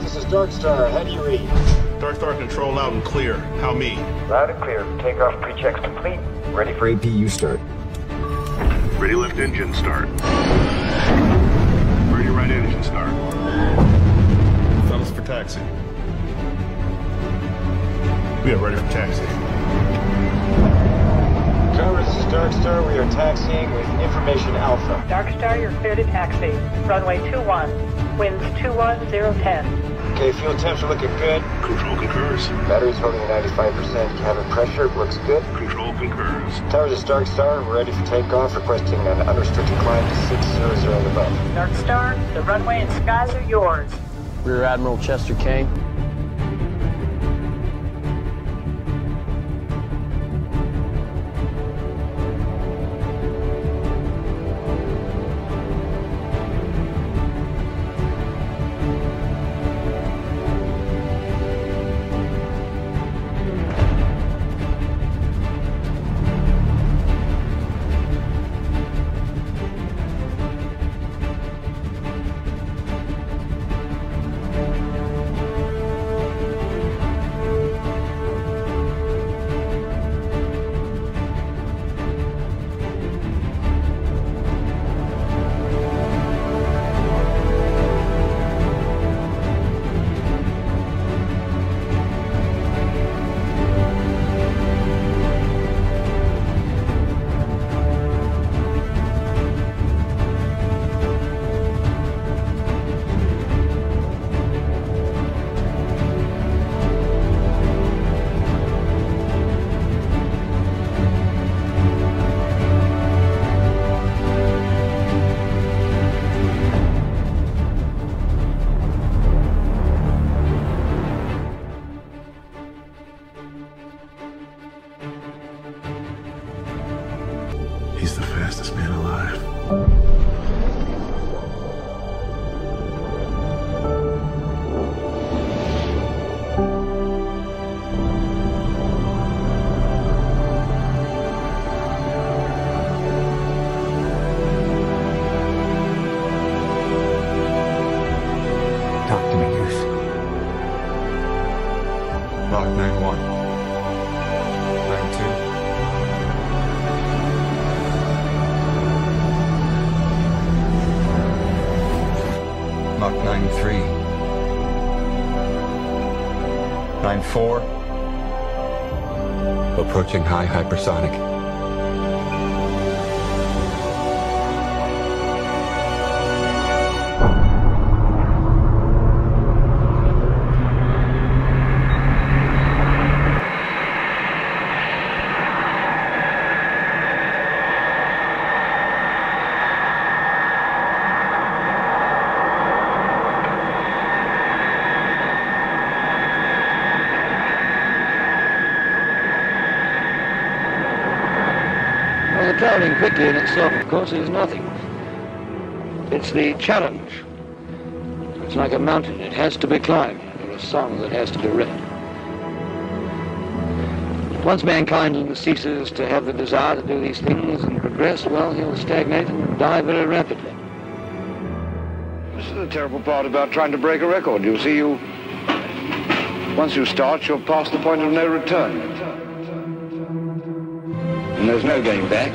this is Darkstar. How do you read? Darkstar control loud and clear. How me? Loud and clear. Takeoff pre-checks complete. Ready for APU start. Ready left engine start. Ready right engine start. Fellas for taxi. We are ready for taxi. Tower, this is Darkstar. We are taxiing with Information Alpha. Darkstar, you're clear to taxi. Runway 21. Winds 21010. Okay, fuel temps are looking good. Control concurs. Battery's holding at 95%. Cabin pressure looks good. Control concurs. Tower, this is Darkstar. We're ready for takeoff. Requesting an unrestricted climb to 600 and above. Darkstar, the runway and skies are yours. Rear Admiral Chester King. He's the fastest man alive. Talk to me, Goose. Mach 9-1. 9-2. Mach 9-3. 9-4. Approaching high hypersonic. Well, the traveling quickly in itself, of course, is nothing. It's the challenge. It's like a mountain. It has to be climbed, or a song that has to be read. Once mankind ceases to have the desire to do these things and progress, well, he'll stagnate and die very rapidly. This is the terrible part about trying to break a record. You see, once you start, you're past the point of no return. And there's no going back.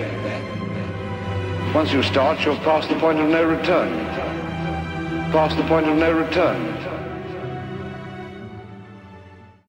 Once you start, you're past the point of no return. Past the point of no return.